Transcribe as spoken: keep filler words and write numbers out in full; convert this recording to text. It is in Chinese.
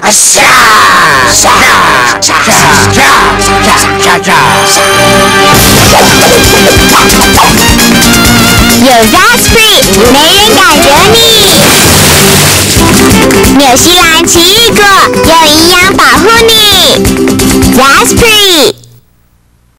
杀杀杀杀杀杀杀！ 有 Raspberry， 没人敢惹你。纽西兰奇异果，有营养保护你。Raspberry。